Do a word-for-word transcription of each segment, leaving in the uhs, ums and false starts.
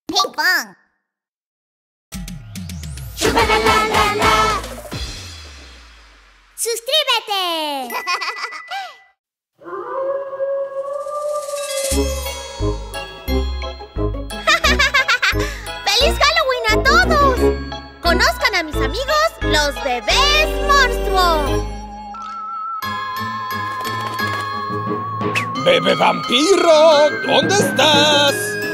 Ping pong. ¡Suscríbete! ¡Feliz Halloween a todos! Conozcan a mis amigos, los bebés monstruo. ¡Bebé vampiro! ¿Dónde estás?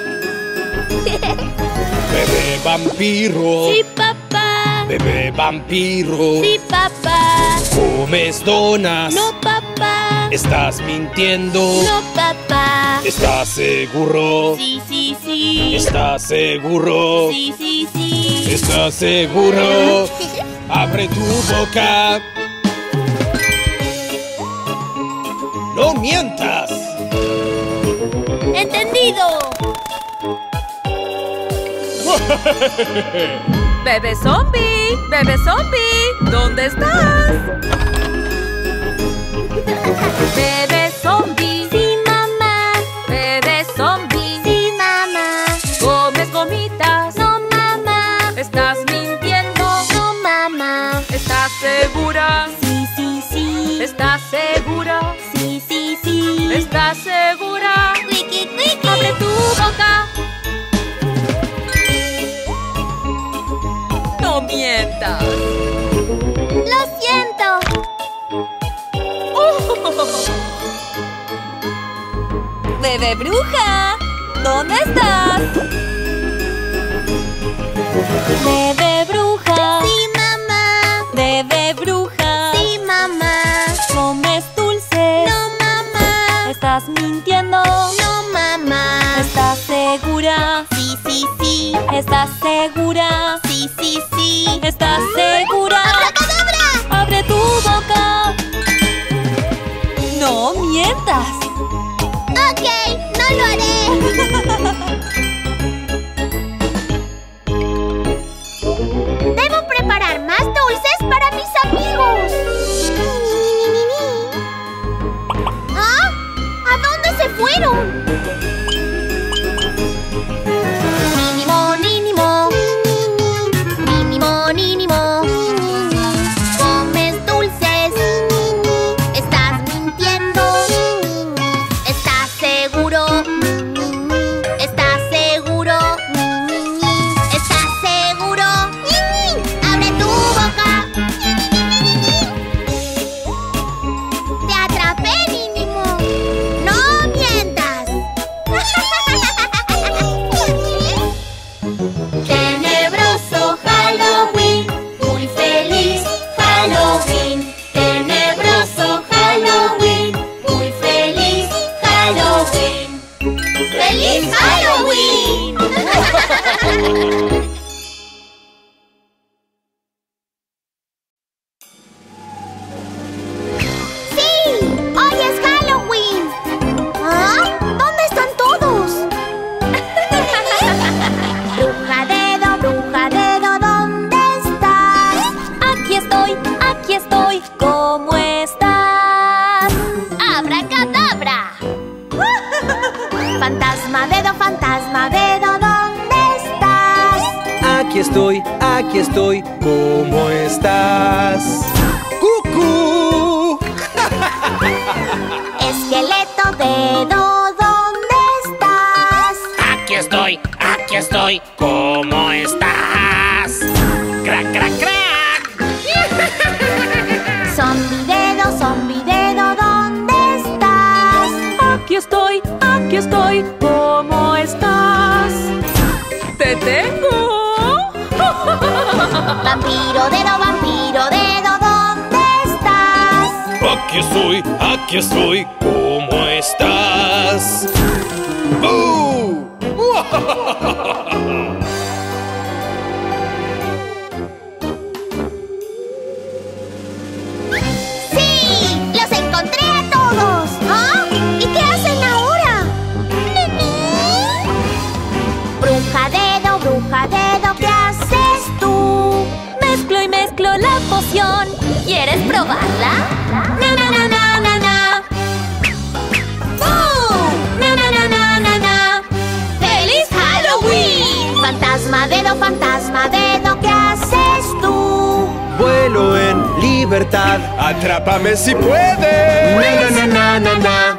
¡Bebé vampiro! Sí, papá. ¡Bebé vampiro! Sí, papá. ¿Comes donas? No, papá. ¿Estás mintiendo? No, papá. ¿Estás seguro? Sí, sí, sí. ¿Estás seguro? Sí, sí, sí. ¿Estás seguro? ¡Abre tu boca! ¡No mientas! ¡Entendido! ¡Bebé zombie! ¡Bebé zombie! ¿Dónde estás? ¡Bebé zombie! Sí, mamá. ¡Bebé zombie! Sí, mamá. ¿Comes gomitas? No, mamá. ¿Estás mintiendo? No, mamá. ¿Estás segura? Sí, sí, sí. ¿Estás segura? Sí, sí, sí. ¿Estás segura? Wiki, wiki. ¡Abre tu boca! ¡No mientas! Lo siento. ¡Bebé bruja! ¿Dónde estás? Bebé bruja. Sí, mamá. Bebé bruja. Sí, mamá. ¿Comes dulces? No, mamá. ¿Estás mintiendo? No, mamá. ¿Estás segura? Sí, sí, sí. ¿Estás segura? Sí, sí, sí. ¿Estás segura? ¡Abracadabra! ¡Abre tu boca! ¡No mientas! Ok, no lo haré. Debo preparar más dulces para mis amigos. ¿Ah? ¿A dónde se fueron? Mínimo, mínimo. Mínimo, mínimo. Comes dulces. Estás mintiendo. ¿Estás seguro? ¿Estás seguro? ¿Estás seguro? ¡Abre tu boca! ¡Te atrapé, mínimo! ¡No mientas! Tenebroso Halloween, muy feliz Halloween. Tenebroso Halloween, muy feliz Halloween. ¡Feliz Halloween! ¡Sí! ¡Hoy es Halloween! ¿Ah? ¿Dónde están todos? Bruja dedo, bruja dedo, ¿dónde estás? Aquí estoy, aquí estoy. ¿Cómo estás? ¡Abracadabra! Fantasma dedo, fantasma dedo, ¿dónde estás? Aquí estoy, aquí estoy. ¿Cómo estás? ¡Cucú! Esqueleto dedo, ¿dónde estás? Aquí estoy, aquí estoy. ¿Cómo estás? ¡Crack, crack, crack! Zombie dedo, zombie dedo, ¿dónde estás? Aquí estoy, aquí estoy. ¿Cómo estás? ¡Te tengo! Vampiro dedo, vampiro dedo, ¿dónde estás? Aquí estoy, aquí estoy. ¿Cómo estás? ¡Uh! ¡Sí! ¡Los encontré a todos! ¿Ah? ¿Y qué hacen ahora? Bruja dedo, bruja dedo, ¿qué haces tú? Mezclo y mezclo la poción. ¿Quieres probarla? Na na na na na na. ¡Bum! Na na na na na na. ¡Feliz Halloween! dedo, fantasma, dedo, ¿qué haces tú? Vuelo en libertad. ¡Atrápame si puedes! Na na na na na.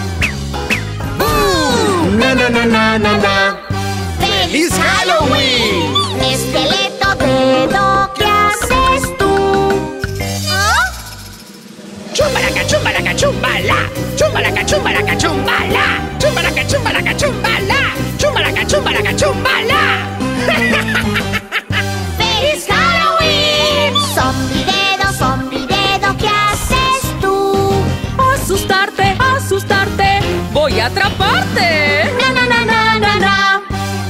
¡Boo! Na na na na na na. ¡Feliz Halloween! Esqueleto, dedo, ¿qué haces tú? ¿Ah? ¡Chumbalaca, chumbalaca, chumbala! ¡Chumbalaca, chumbalaca, chumbala! ¡Chumbalaca, chumbalaca, chumbala! ¡Chumbalaca, chumbalaca, chumbala! ¡Feliz Halloween! Zombie dedo, zombie dedo, ¿qué haces tú? Asustarte, asustarte. Voy a atraparte. Na na na na na na.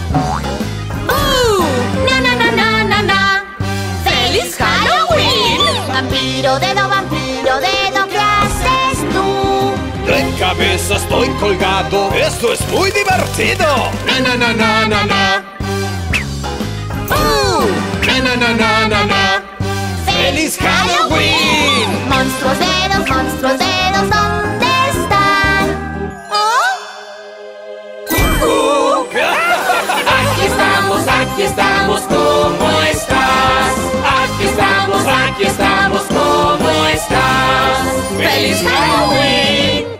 ¡Uh! Na na na na na na. ¡Feliz Halloween! Vampiro dedo, vampiro dedo, ¿qué haces tú? De cabeza estoy colgado. ¡Esto es muy divertido! Na na na na na na. ¡Boo! Na na na na na na. ¡Feliz Halloween! Monstruos dedos, monstruos dedos, ¿dónde están? ¿Oh? Aquí estamos, aquí estamos, ¿cómo estás? Aquí estamos, aquí estamos, ¿cómo estás? ¡Feliz Halloween!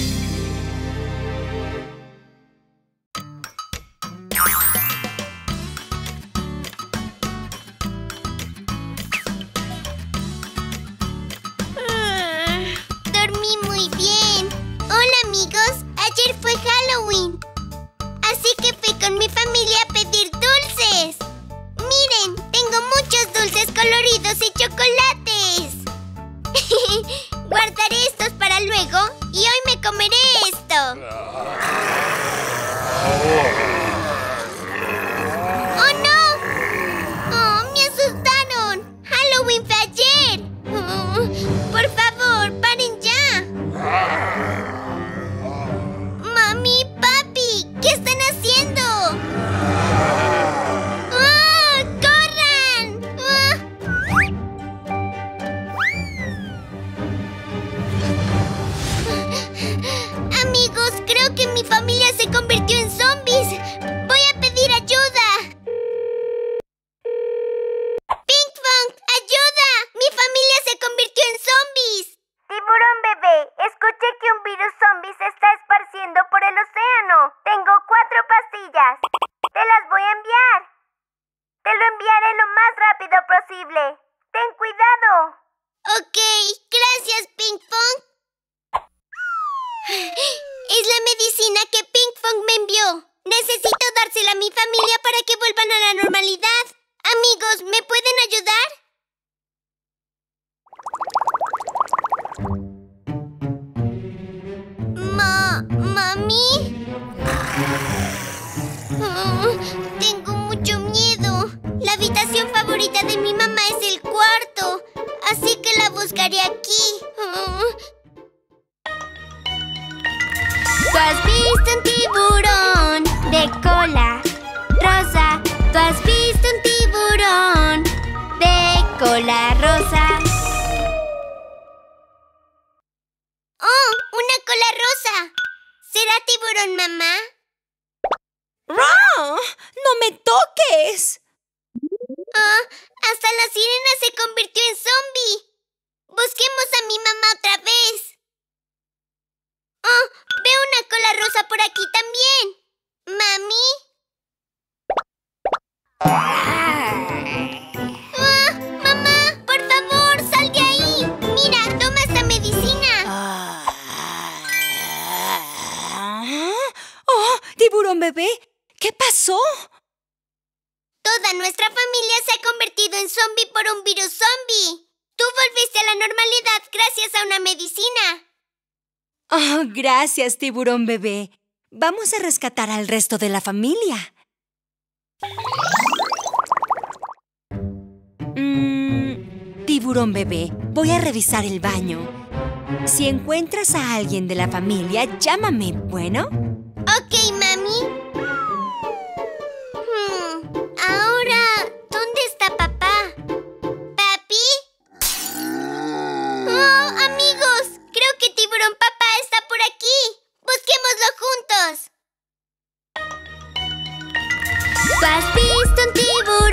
Ah, dormí muy bien. Hola amigos, ayer fue Halloween. Así que fui con mi familia a pedir dulces. Miren, tengo muchos dulces coloridos y chocolates. Guardaré estos para luego y hoy me comeré esto. ¡Oh, no! ¡Oh, me asustaron! ¡Halloween fue ayer! Oh, por favor, paren ya. Mami, papi, ¿qué están haciendo? ¡Ah! ¡Corran! ¡Ah! Amigos, creo que mi familia se convirtió en zombies. Voy a pedir ayuda. ¡Pinkfong, ayuda! ¡Mi familia se convirtió en zombies! Tiburón bebé, escuché que un virus zombie se está esparciendo por el océano. Tengo cuatro pastillas. Te las voy a enviar. Te lo enviaré lo más rápido posible. Ten cuidado. Ok, gracias, Pinkfong. Es la medicina que Pinkfong me envió. Necesito dársela a mi familia para que vuelvan a la normalidad. Amigos, ¿me pueden ayudar? Ma... ¿Mami? Oh, tengo mucho miedo. La habitación favorita de mi mamá es el cuarto. Así que la buscaré aquí. Oh. ¿Tú has visto un tiburón de cola rosa? ¿Tú has visto un tiburón de cola rosa? ¡Oh! ¡Una cola rosa! ¿Será tiburón, mamá? ¡Ron! ¡No me toques! ¡Oh! ¡Hasta la sirena se convirtió en zombie! Busquemos a mi mamá otra vez. ¡Oh! Veo una cola rosa por aquí también. ¿Mami? ¡Ah! ¡Mamá! ¡Por favor, sal de ahí! ¡Mira, toma esta medicina! ¡Oh! ¡Tiburón bebé! ¿Qué pasó? Toda nuestra familia se ha convertido en zombie por un virus zombie. Tú volviste a la normalidad gracias a una medicina. Oh, gracias, tiburón bebé. Vamos a rescatar al resto de la familia. Mm, tiburón bebé, voy a revisar el baño. Si encuentras a alguien de la familia, llámame, ¿bueno? Ok, mami. Hmm, ahora, ¿dónde está papá? ¿Papi? Oh, amigos, creo que tiburón papá está por aquí. Busquémoslo juntos. ¿Tú has visto un tiburón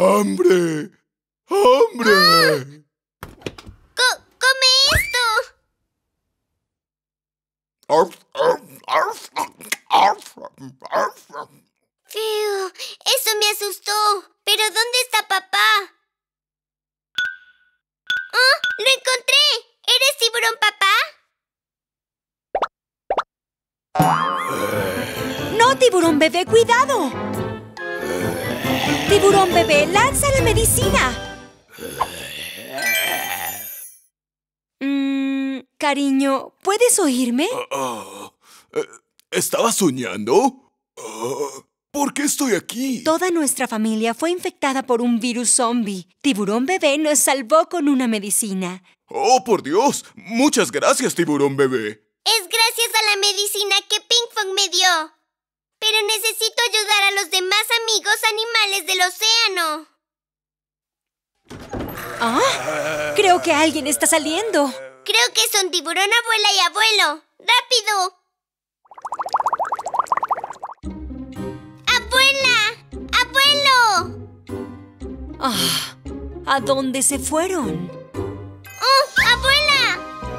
¡Hambre! ¡Hambre! Co ¡Come esto! Fiu, eso me asustó. ¿Pero dónde está papá? ¡Oh! ¡Lo encontré! ¿Eres tiburón papá? ¡No, tiburón bebé! ¡Cuidado! ¡Tiburón bebé, lanza la medicina! Mm, cariño, ¿puedes oírme? Uh, uh, ¿Estaba soñando? Uh, ¿Por qué estoy aquí? Toda nuestra familia fue infectada por un virus zombie. Tiburón bebé nos salvó con una medicina. ¡Oh, por Dios! Muchas gracias, tiburón bebé. Es gracias a la medicina que Pinkfong me dio. Pero necesito ayudar a los demás amigos animales del océano. ¿Ah? Creo que alguien está saliendo. Creo que son tiburón abuela y abuelo. ¡Rápido! ¡Abuela! ¡Abuelo! Ah, ¿a dónde se fueron? ¡Oh, abuela!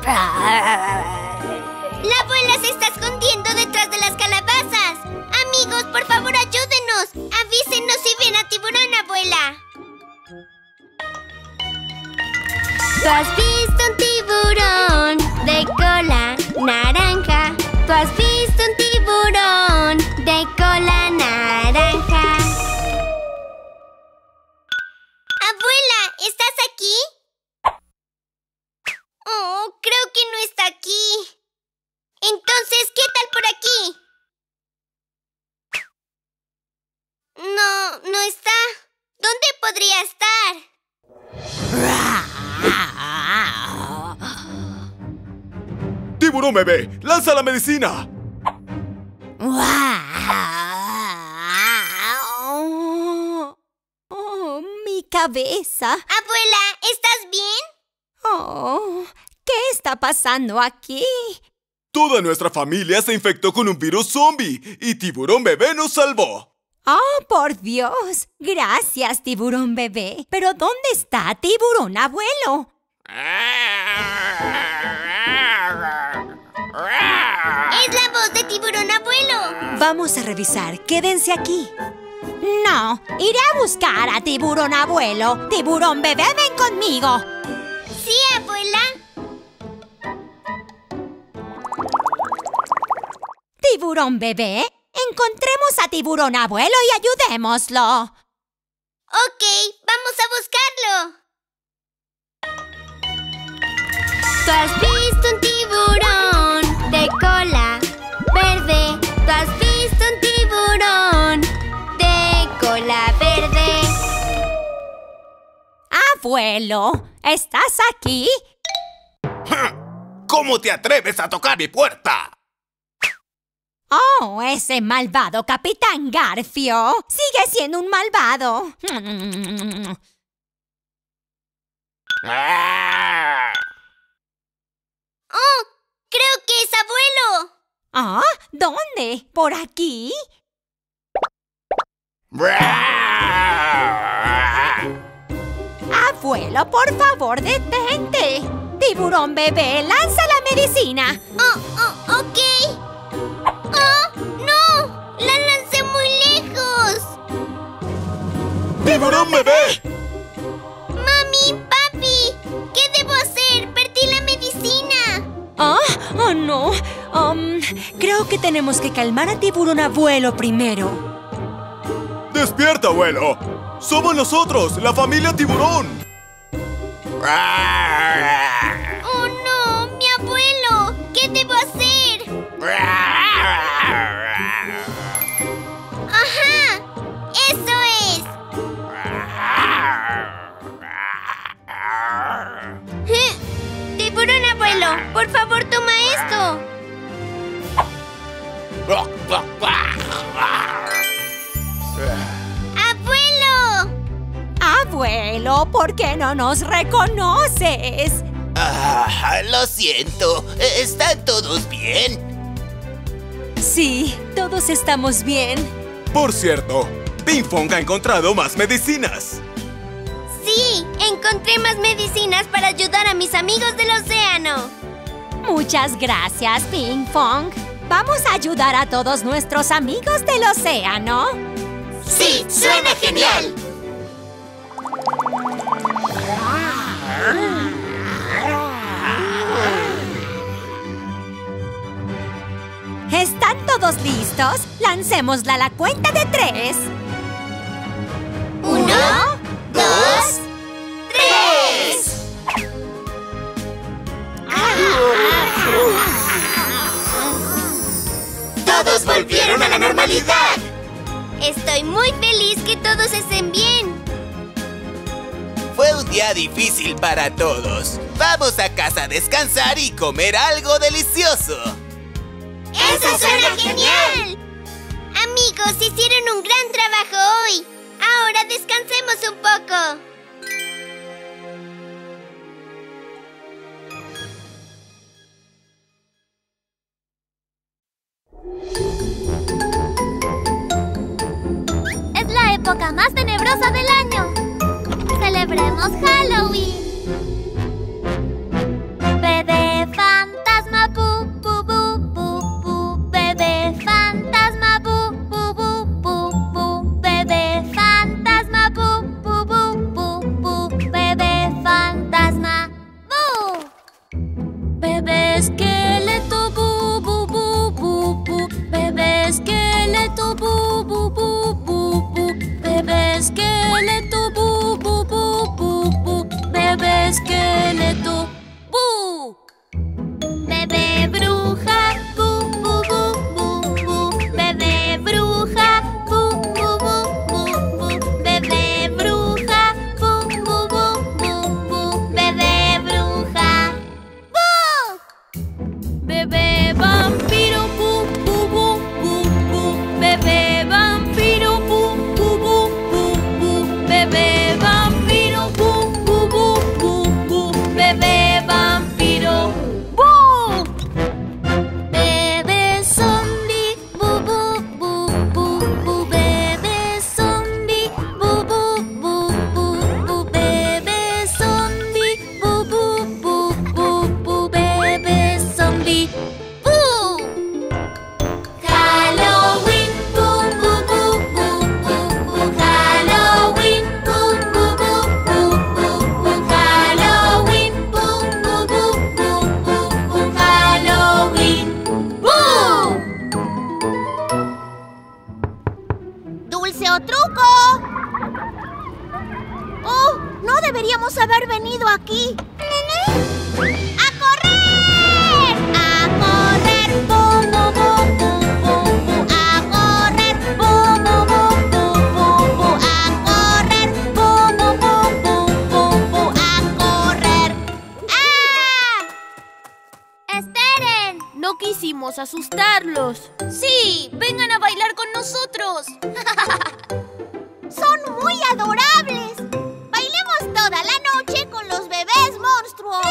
La abuela se está escondiendo detrás de las calabazas. Amigos, por favor, ayúdenos. Avísenos si ven a tiburón, abuela. ¿Tú has visto un tiburón de cola naranja? ¿Tú has visto un tiburón de cola naranja? Abuela, ¿estás aquí? Oh, creo que no está aquí. Entonces, ¿qué tal por aquí? No, no está. ¿Dónde podría estar? ¡Tiburón bebé! ¡Lanza la medicina! Oh, mi cabeza. Abuela, ¿estás bien? Oh, ¿qué está pasando aquí? Toda nuestra familia se infectó con un virus zombie y tiburón bebé nos salvó. ¡Oh, por Dios! Gracias, tiburón bebé. ¿Pero dónde está tiburón abuelo? Es la voz de tiburón abuelo. Vamos a revisar. Quédense aquí. No, iré a buscar a tiburón abuelo. Tiburón bebé, ven conmigo. Sí, abuela. Tiburón bebé, encontremos a tiburón abuelo y ayudémoslo. Ok, vamos a buscarlo. ¿Tú has visto un tiburón de cola verde? ¿Tú has visto un tiburón de cola verde? Abuelo, ¿estás aquí? ¿Cómo te atreves a tocar mi puerta? Oh, ese malvado Capitán Garfio. Sigue siendo un malvado. Oh, creo que es abuelo. ¿Ah? ¿Dónde? ¿Por aquí? Abuelo, por favor, detente. Tiburón bebé, lanza la medicina. Oh, oh, ok. ¡Oh, no! ¡La lancé muy lejos! ¡Tiburón bebé! ¡Mami, papi! ¿Qué debo hacer? ¡Perdí la medicina! ¿Ah? Oh, no. Um, creo que tenemos que calmar a tiburón abuelo primero. ¡Despierta, abuelo! ¡Somos nosotros, la familia tiburón! ¡Oh, no! ¡Mi abuelo! ¿Qué debo hacer? ¡Ajá! ¡Eso es! ¿Eh? ¡Tiburón abuelo! ¡Por favor, toma esto! ¡Abuelo! Abuelo, ¿por qué no nos reconoces? Ah, lo siento. ¿Están todos bien? Sí, todos estamos bien. Por cierto, Pinkfong ha encontrado más medicinas. Sí, encontré más medicinas para ayudar a mis amigos del océano. Muchas gracias, Pinkfong. Vamos a ayudar a todos nuestros amigos del océano. ¡Sí! ¡Suena genial! ¿Están todos listos? Lancémosla a la cuenta de tres. Uno, dos, tres. ¡Todos volvieron a la normalidad! Estoy muy feliz que todos estén bien. Fue un día difícil para todos. Vamos a casa a descansar y comer algo delicioso. ¡Eso suena genial! Amigos, hicieron un gran trabajo hoy. Ahora descansemos un poco. Es la época más tenebrosa del año. Celebremos Halloween. Bebé fantasma, bu, bu, bu, bu, bu. Bebé fantasma, bu, bu, bu, bu, bu. Bebé fantasma, bu, bu, bu, bu, bu. Bebé fantasma, bu. Bebé esqueleto, bu, bu, bu, bu, bu. Bebé esqueleto, bu, bu, bu, bu, bu. Bebé esqueleto, bu, bu, bu, bu, bu. Bebé esqueleto, bu. Bebé bruja, bu, bu, bu, bu, bu. Bebé bruja, bu, bu, bu, bu, bu. Bebé bruja, bu, bu, bu, bu, bu. Bebé bruja, bu. Bebé vampiro, bu, bu, bu, bu, bu. Bebé vampiro, bu, bu, bu, bu, bu. Bebé vampiro, bu, bu, bu, bu, bu. Bebé vampiro, bu. Bebé zombie, bu, bu, bu, bu, bu. Bebé zombie, bu, bu, bu, bu, bu. Bebé zombie, bu, bu, bu, bu, bu. Bebé zombie, bu. Halloween, bu, bu, bu, bu, bu, bu. Halloween, bu, bu, bu, bu, bu, bu. Halloween, bu, bu, bu, bu, bu, bu. Halloween, bu. ¿Dulce o truco? Oh, no deberíamos haber venido aquí. ¡A correr! ¡A correr! ¡Bum, bum, bum, bum, bum, bum! ¡A correr! ¡Bum, bum, bum, bum, bum, bum! ¡A correr! ¡Bum, bum, bum, bum, bum, bum! ¡A correr! ¡Ah! ¡Esperen! No quisimos asustarlos. Sí, vengan a bailar con nosotros. Son muy adorables. Bailemos toda la noche con los bebés monstruos.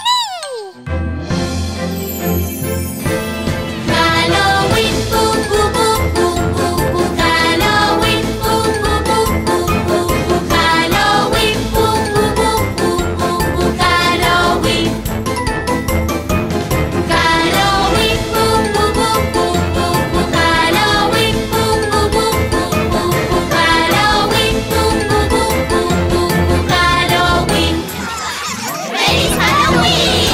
Halloween, bu, bu, bu, bu, bu, bu. Halloween, bu, bu, bu, bu, bu, bu. Halloween, bu, bu, bu, bu, bu, bu. Halloween. Halloween, bu, bu, bu, bu, bu, bu. Halloween, bu, bu, bu, bu, bu, bu. Halloween, bu, bu, bu, bu, bu, bu. Halloween. ¡Feliz Halloween!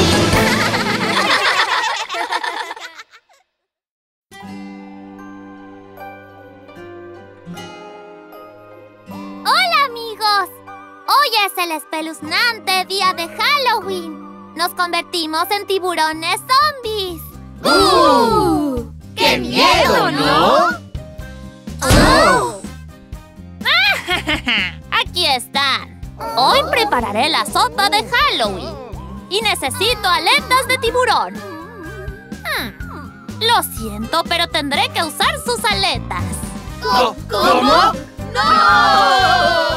¡Hola, amigos! Hoy es el espeluznante día de Halloween. Nos convertimos en tiburones zombies. ¡Uh! ¡Qué miedo, ¿no? ¡Oh! Aquí están. Hoy prepararé la sopa de Halloween. Y necesito aletas de tiburón. Hmm, Lo siento, pero tendré que usar sus aletas. ¿Cómo? ¡No!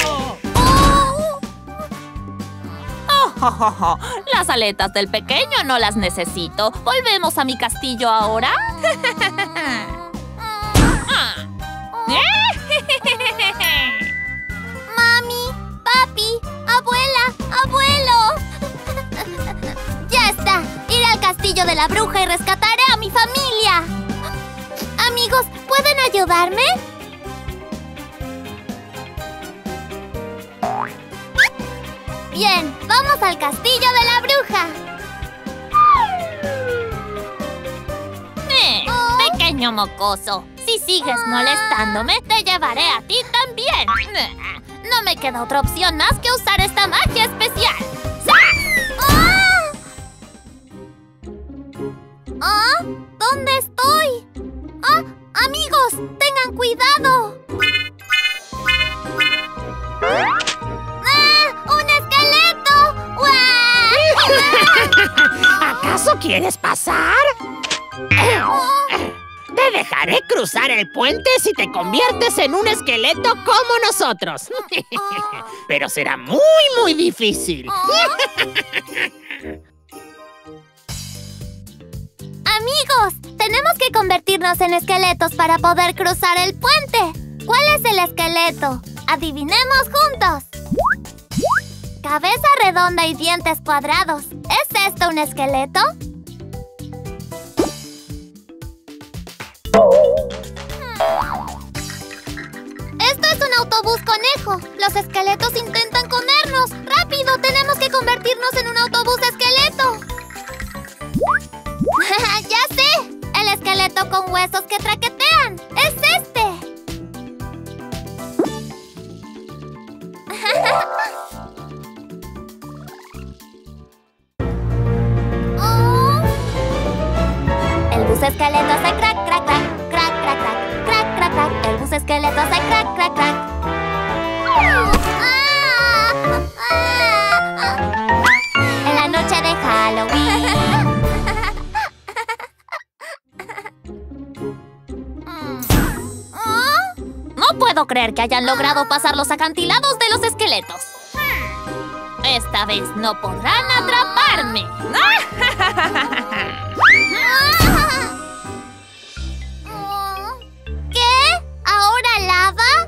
Oh, oh, oh, oh. Las aletas del pequeño no las necesito. ¿Volvemos a mi castillo ahora? Mami, papi, ayudarme? Bien, vamos al castillo de la bruja. Eh, pequeño mocoso, si sigues molestándome, te llevaré a ti también. Eh, No me queda otra opción más que usar esta magia especial. ¡Ah! ¿Ah? ¿Dónde estoy? ¡Ah! ¡Amigos! ¡Tengan cuidado! ¡Ah! ¡Un esqueleto! ¡Guau! ¿Acaso quieres pasar? Te dejaré cruzar el puente si te conviertes en un esqueleto como nosotros. Pero será muy, muy difícil. Amigos, tenemos que convertirnos en esqueletos para poder cruzar el puente. ¿Cuál es el esqueleto? Adivinemos juntos. Cabeza redonda y dientes cuadrados. ¿Es esto un esqueleto? Esto es un autobús conejo. Los esqueletos intentan comernos. ¡Rápido! Tenemos que convertirnos en un autobús esqueleto. ¡Ya sé! El esqueleto con huesos que traquetean. ¡Es este! Oh. El bus esqueleto hace crack, crack, crack, crack, crack, crack, crack, crack, crack. El bus esqueleto hace crack, crack, crack. En la noche de Halloween. No puedo creer que hayan logrado pasar los acantilados de los esqueletos. Esta vez no podrán atraparme. ¿Qué? ¿Ahora lava?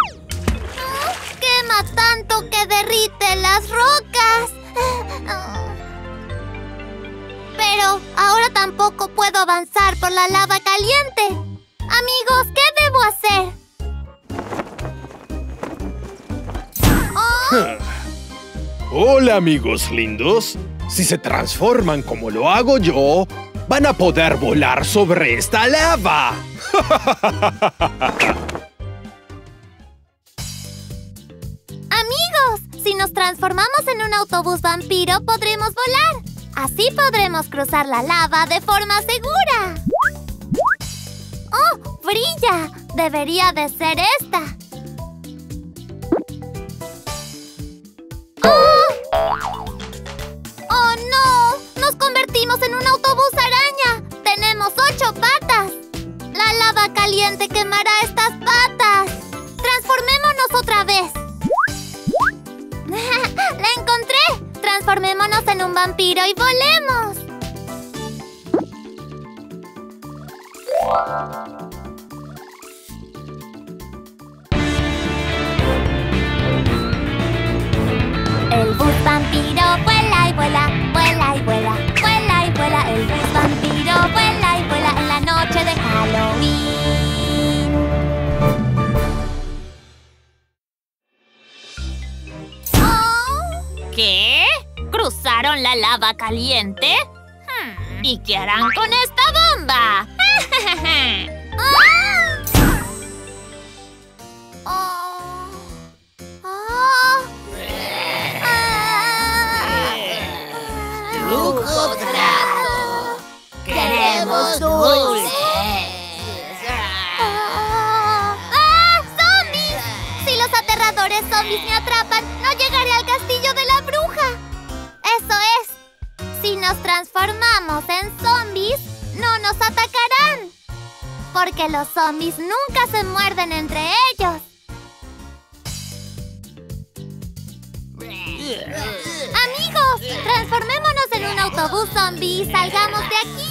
Quema tanto que derrite las rocas. Pero ahora tampoco puedo avanzar por la lava caliente. Amigos, ¿qué debo hacer? Hola, amigos lindos. Si se transforman como lo hago yo, van a poder volar sobre esta lava. Amigos, si nos transformamos en un autobús vampiro, podremos volar. Así podremos cruzar la lava de forma segura. ¡Oh! ¡Brilla! Debería de ser esta. ¡Oh! ¡Oh, no! ¡Nos convertimos en un autobús araña! ¡Tenemos ocho patas! La lava caliente quemará estas patas. ¡Transformémonos otra vez! ¡La encontré! ¡Transformémonos en un vampiro y volemos! El bus vampiro vuela y vuela, vuela y vuela, vuela y vuela. El bus vampiro vuela y vuela en la noche de Halloween. Oh. ¿Qué? ¿Cruzaron la lava caliente? Hmm, ¿y qué harán con esta bomba? ¡Ah! Oh. Oh. ¡Truco trato! ¡Queremos dulces! ¡Ah! ¡Zombies! Si los aterradores zombies me atrapan, no llegaré al castillo de la bruja. Eso es. Si nos transformamos en zombies, no nos atacarán. Porque los zombies nunca se muerden entre ellos. Amigos, transformémonos en un autobús zombie y salgamos de aquí.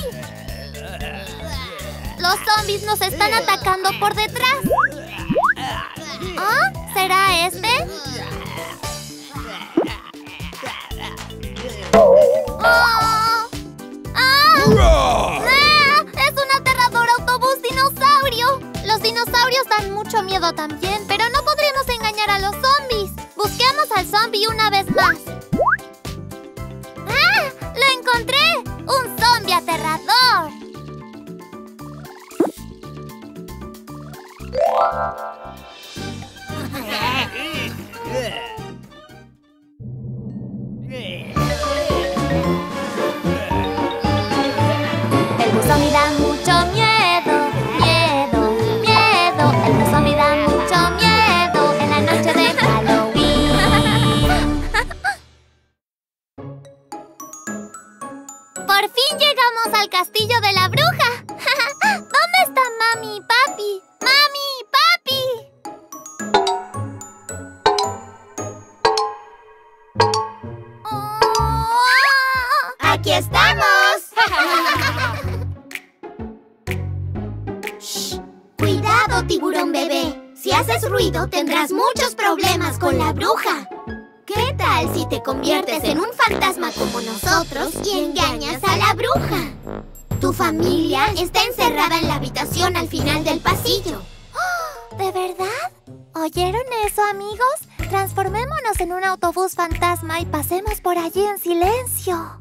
Los zombies nos están atacando por detrás. ¿Ah? ¿Será este? ¡Oh! ¡Ah! ¡Ah! ¡Es un aterrador autobús dinosaurio! Los Los dinosaurios dan mucho miedo también, pero no podremos engañar a los zombies. Busquemos al zombie una vez más. ¡Ah! ¡Lo encontré! ¡Un zombie aterrador! El bus zombie da mucho miedo, miedo, miedo. El bus zombie da mucho miedo en la noche de Halloween. Por fin llegamos al castillo de la bruja. ¿Dónde están mami y papi? ¡Mami y papi! Oh. ¡Aquí estamos! Shh. Cuidado, tiburón bebé. Si haces ruido, tendrás muchos problemas con la bruja. ¿Qué tal si te conviertes en un fantasma como nosotros y engañas a la bruja? Tu familia está encerrada en la habitación al final del pasillo. ¿De verdad? ¿Oyeron eso, amigos? Transformémonos en un autobús fantasma y pasemos por allí en silencio.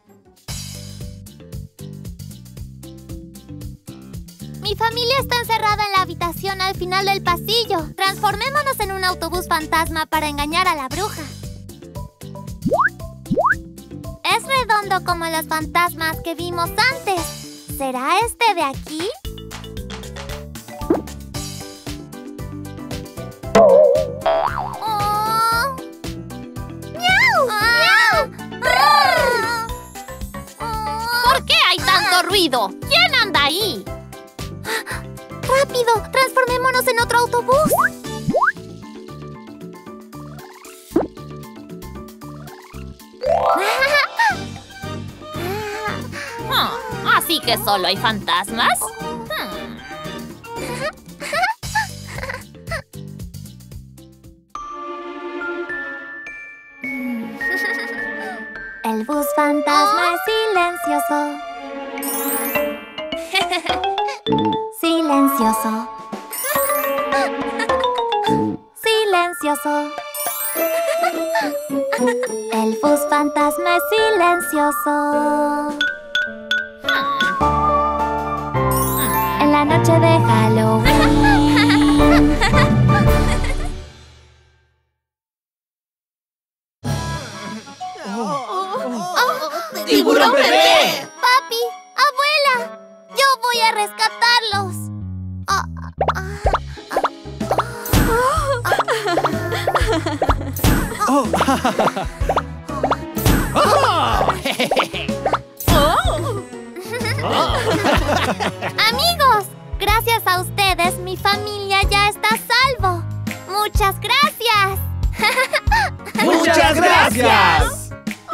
Mi familia está encerrada en la habitación al final del pasillo. Transformémonos en un autobús fantasma para engañar a la bruja. Es redondo como los fantasmas que vimos antes. ¿Será este de aquí? Oh. ¡Miau! ¡Miau! ¡Brr! ¿Por qué hay tanto ruido? ¿Quién anda ahí? ¡Rápido! ¡Transformémonos en otro autobús! Ah, ¿así que solo hay fantasmas? Hmm. El bus fantasma es silencioso. Silencioso. Silencioso. El bus fantasma es silencioso. En la noche de Halloween. ¡Tiburón bebé! ¡Papi! ¡Abuela! ¡Yo voy a rescatarlos! Ah, ah, Oh. Amigos, gracias a ustedes mi familia ya está a salvo. ¡Muchas gracias! ¡Muchas gracias!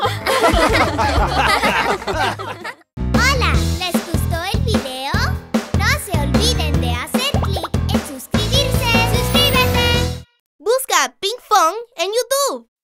Hola, ¿les gustó el video? No se olviden de hacer clic en suscribirse. ¡Suscríbete! Busca Pink Fong en YouTube.